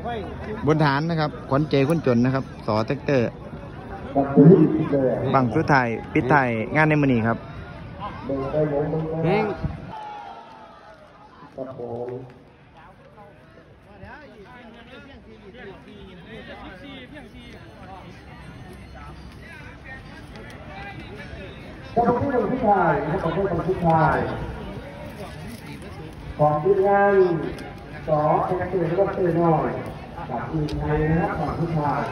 บนฐานนะครับขวัญใจคนจนนะครับสอแท็กเตอร์บังสุดท้ายปิดท้ายงานในมื้อนี้ครับก็ต้องเป็นผู้ชายนะครับต้องเป็นผู้ชายของทีมงานสอแท็กเตอร์ก็เตอร์น้อยกับทีมไทยนะครับของผู้ชาย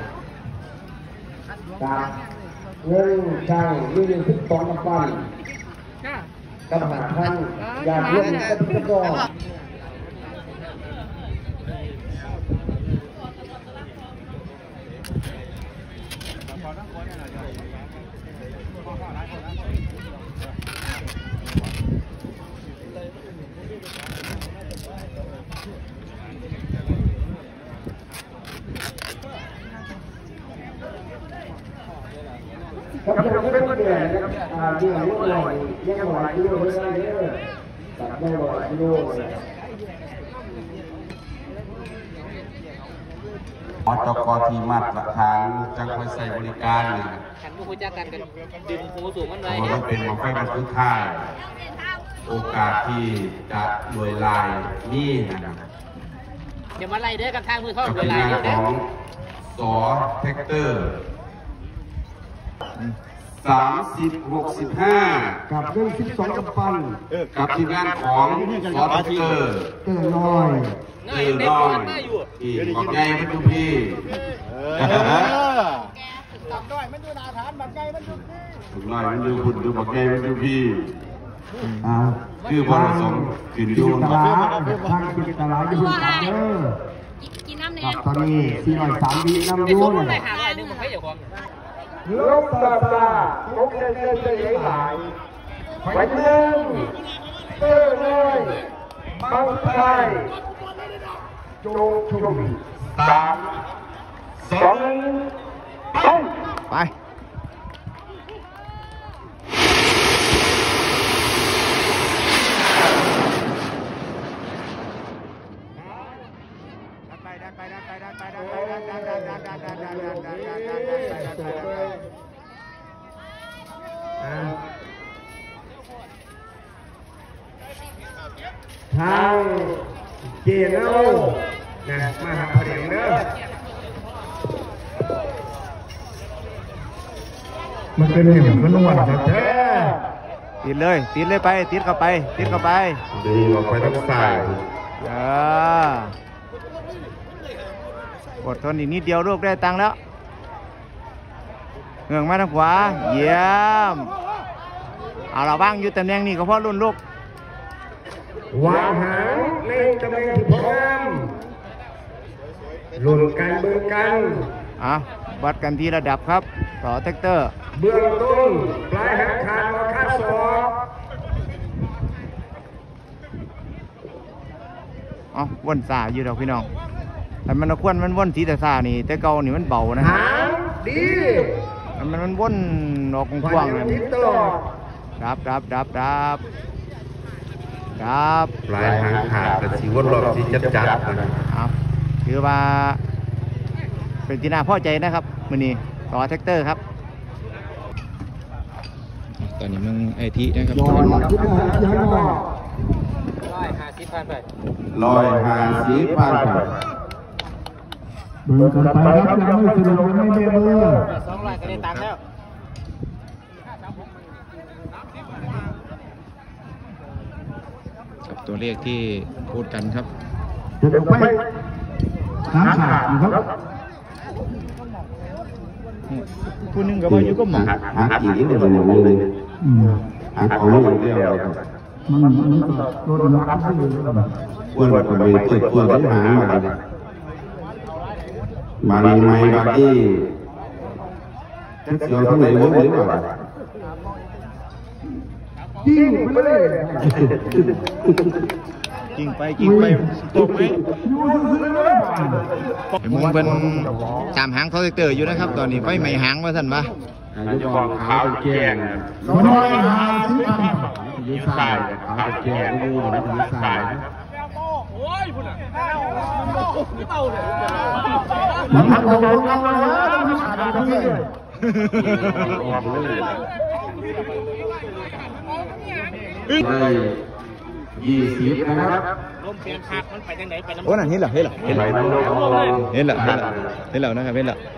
กับเงินช่างมีเงินทุกสองกำปั้นกำปั้นท่านอยากเล่นก็ทุกคนครับยังไม่ได้เดือนนะครับเดือนนี้หน่อยยังหน่อยกิโลไม่ได้เยอะตัดได้หน่อยกิโลมจกที่มาตรฐานจังไว้ใส่บริการเนี่ยขันผู้คุยจักกันกันดึงหูสูงมันไว้มันเป็นของไฟบรรทุกท่ายโอกาสที่จะรวยลายนี่นะครับเดี๋ยวมาไล่เด้อกันทางมือเข้ารวยลายเด้อของสอแท็กเตอร์30-65 กับเรื่อง12กำปั้นกับทีมงานของสอแท็กเตอร์เตอร์น้อยที่บอกไงมันดูพี่ตับน้อยมันดูนาฐานแบบไงมันดูพี่ถูกน้อยมันดูคุณดูบอกไงมันดูพี่คือบริษัทขึ้นอยู่ตลาดทางกินตลาดอยู่ทางเด้อกินน้ำเนี่ยตอนนี้403วิน้ำยูนลูกตาตาลูกเส้นหลายไปหนึ่งเต้เลยบังไทยโจชุม3 2 ไปทางเจนเอานะมาหาพอดีเด้อมันเป็นเหตุมันนวดครับแท้ติดเลยไปติดเข้าไปดีออกไปทั้งสายอดทนอีกนิดเดียวลูกได้ตังค์แล้วเงือกมาทางขวาเยี่ยมเอาเราบ้างอยู่ตำแหน่งนี้ก็เพราะรุ่นลูกวางหางในตำแหน่งที่พร้อมลุ้นกันเบื้องกันวัดกันที่ระดับครับต่อแท็กเตอร์เบื้องต้นปลายหางขาดมาค่าศอกวนซาอยู่ดอกพี่น้องแต่มันควรมันวนสีแต่ซานี่แต่เก่านี่มันเบานะหางดีมันวนออกกว้างๆเลยครับปลายหางขาดแต่สีวนรอบที่จัดนะครับถือว่าเป็นที่น่าพอใจนะครับมื้อนี้ต่อแท็กเตอร์ครับตอนนี้มึงไอทีนะครับ 150พันไป 150พันไปเบอร์กันไปครับยังไม่สรุปไม่ได้เบอร์ 200ก็ได้ตังค์แล้วกับตัวเลขที่พูดกันครับจะไปขาขาดครับผู้นึงกับว่าอยู่ก็หมาหากี่นิดเดียวมันเลยหาของไม่เดียวมันรถรับที่อยู่ควรไปเปิดควรไปหามาลีไม้บาร์ดี้เราทั้งไหนวะหรือเปล่ายิงไปเลยยิงไปตกไหมมึงเป็นตามหางเขาเตอร์อยู่นะครับตอนนี้ไฟไหม้หางมาสั่นปะจะบอกขาวแก่น้อยหางที่ยืดสายขาวแก่งูนะยืดสายมันลงลงลงแล้วไม่ขาดตรงนี้เลยได้20นะครับลมเปลี่ยนคักมันไปทางไหนไปน้ำโอ้นั่นเห็นเหรอเห็นเหรอเห็นเหรอเห็นเหรอเห็นเหรอนะครับเห็นเหรอ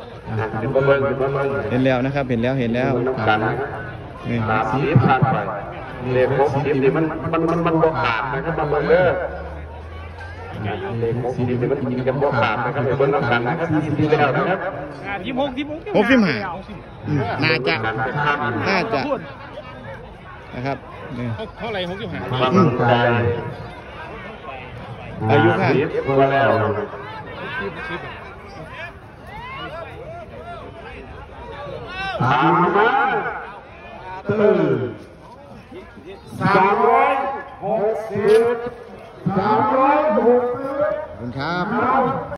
เห็นแล้วนะครับเห็นแล้วนี่ 30ผ่านไปเลข60นี่มันบ่ขาดนะครับบางเด้อเลข60นี่มันยังบ่ขาดนะครับเบิ่งน้ำกันนะครับ20แล้วนะครับ 65น่าจะนะครับนี่เท่าไหร่65 ความมั่นใจอายุค่ะตัวแล้วตามมา360 ขอบคุณครับ